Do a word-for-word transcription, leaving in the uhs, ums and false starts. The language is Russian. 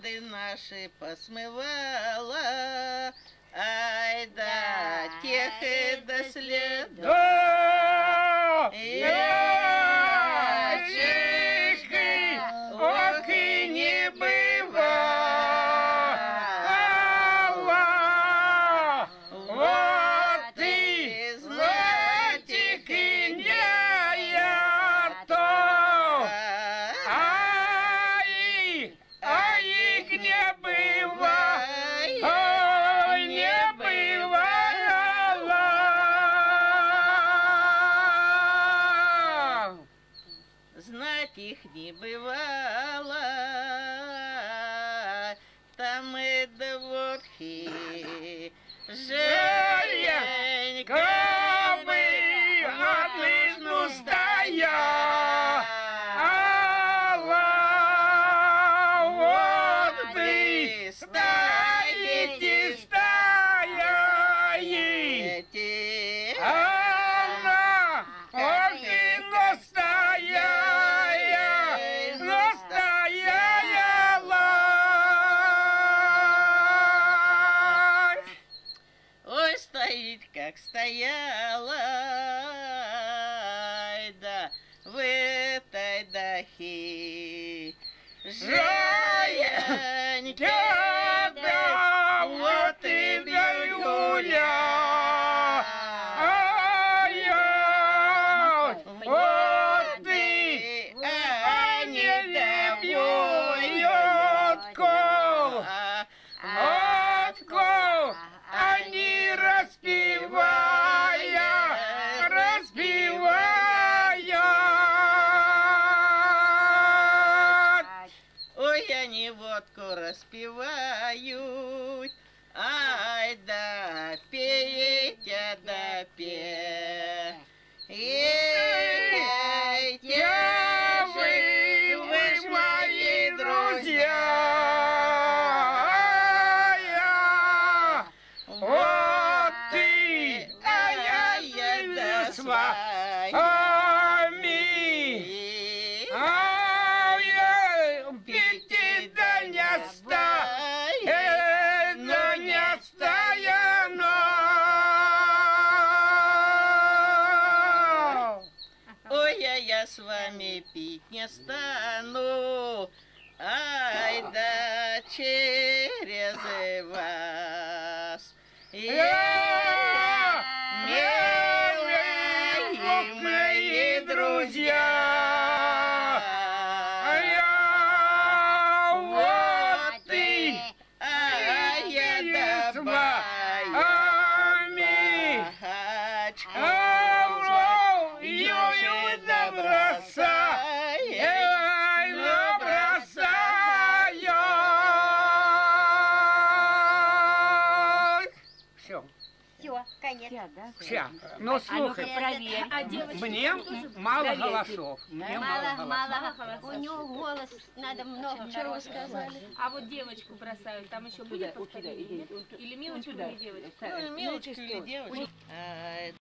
беды наши посмывала, ай да, тех и до следа. Ячишкой, ох и не бывало. Вот и знайте, князь я то. Ай, ай, не бывало, ой, не бывало. Знать их не бывало, там и двухи. Женька бы отлично стояла, вот ты стоите, стоите, она, ох и настояя, настояла. Ой, стоит, как стояла, ай да, в этой дахе. Жанька, да, вот и Юля, ай, вот ты, а не любят кол, от кол, они распевая, распевают. Ой, они водку распевают, ай да, пейте, да пейте. Ейте вы, вы ж мои друзья. Вот ты, ай-яй-яй, да с вами, ай-яй, пейте, да не стоя, но не стояно. Ой, я, я с вами пить не стану, ай да через вас. Я, милые мои друзья, я, вот ты, а я да с вами, ю-ю да бросай, да бросаю. Все. Все, конец. Все. Ну, слухай, проверь. А девочки мне мало голосов. Мне мало Мало, голосов. мало. У него голос надо много. Чего сказали? А вот девочку бросают, там еще будет повторение? Или милочку, или девочку? Ну, милочку или девочку.